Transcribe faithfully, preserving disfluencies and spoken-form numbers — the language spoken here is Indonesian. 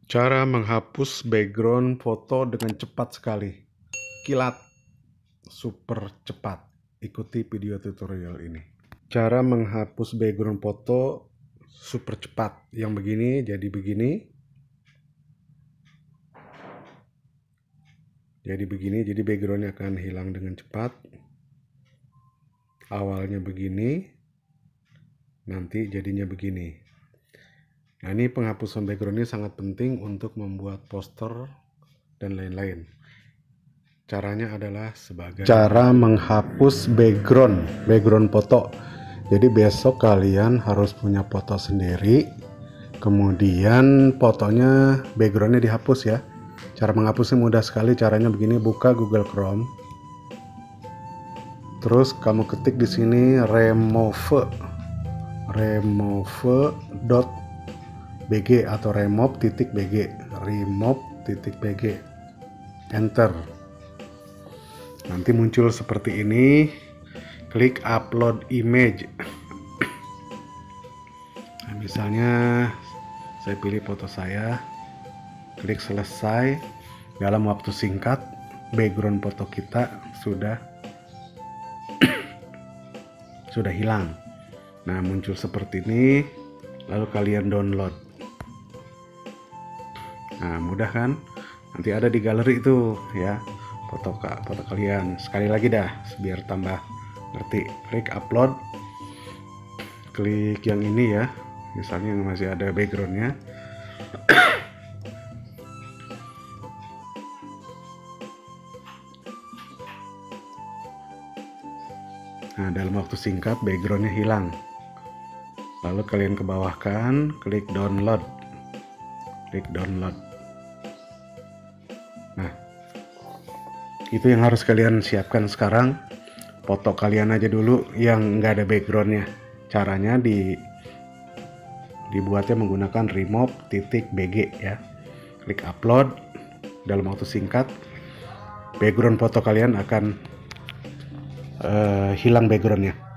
Cara menghapus background foto dengan cepat sekali. Kilat, super cepat. Ikuti video tutorial ini. Cara menghapus background foto super cepat. Yang begini jadi begini. Jadi begini, jadi backgroundnya akan hilang dengan cepat. Awalnya begini, nanti jadinya begini. Nah, ini penghapusan background ini sangat penting untuk membuat poster dan lain-lain. Caranya adalah sebagai cara menghapus background, background foto. Jadi besok kalian harus punya foto sendiri, kemudian fotonya backgroundnya dihapus ya. Cara menghapusnya mudah sekali, caranya begini, buka Google Chrome. Terus kamu ketik di sini remove remove dot bg atau remove titik bg, remove titik bg, enter. Nanti muncul seperti ini, klik upload image. Nah, misalnya saya pilih foto saya, klik selesai. Dalam waktu singkat background foto kita sudah sudah hilang. Nah, muncul seperti ini, lalu kalian download. Nah, mudah kan? Nanti ada di galeri itu ya, foto foto kalian. Sekali lagi dah biar tambah ngerti. Klik upload, klik yang ini ya, misalnya yang masih ada backgroundnya. Nah, dalam waktu singkat backgroundnya hilang. Lalu kalian ke bawah kan, klik download, klik download. Nah, itu yang harus kalian siapkan sekarang. Foto kalian aja dulu yang nggak ada backgroundnya. Caranya di dibuatnya menggunakan remove titik bg ya. Klik upload. Dalam waktu singkat background foto kalian akan uh, hilang backgroundnya.